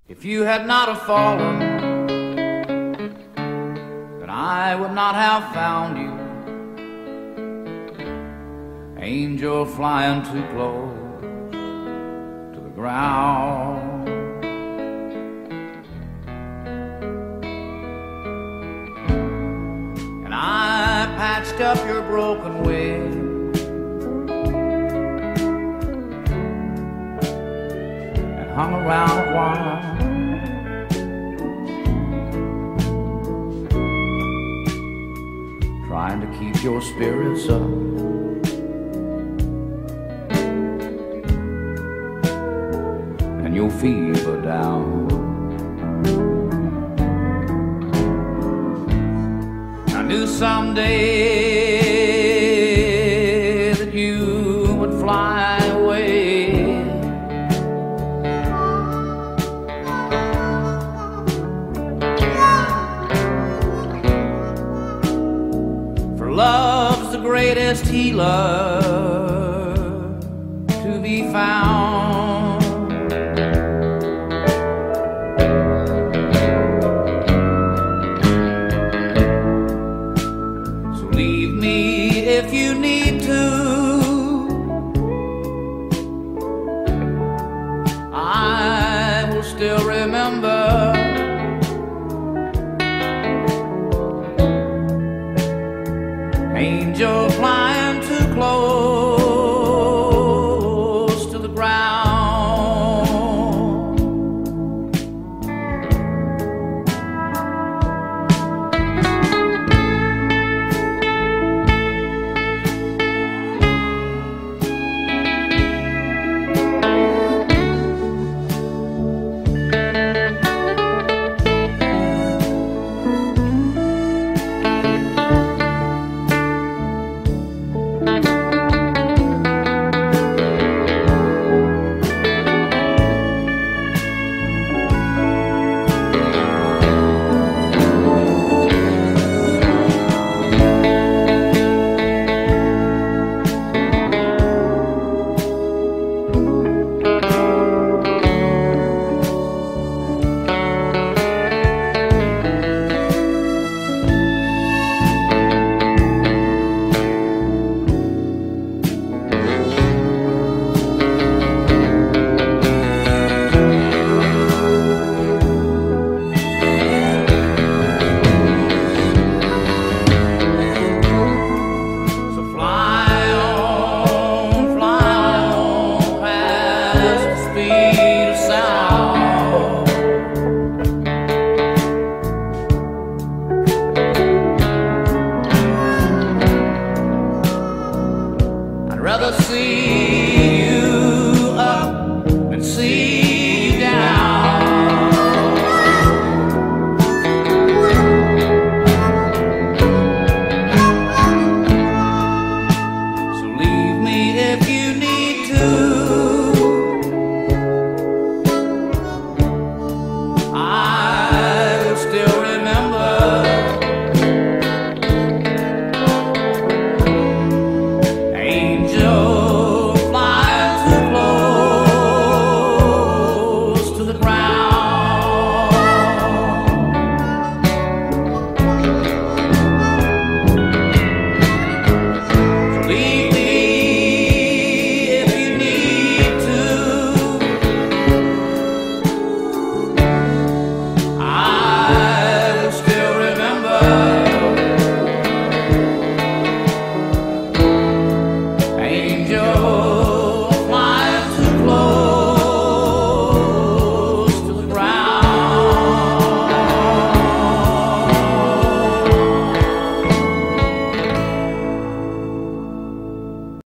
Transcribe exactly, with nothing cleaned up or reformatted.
If you had not have fallen, then I would not have found you. Angel flying too close to the ground. And I patched up your broken wing and hung around a while, trying to keep your spirits up. And your fever down. I knew someday that you would fly away, for love's the greatest healer to be found. Leave me if you need to. I will still remember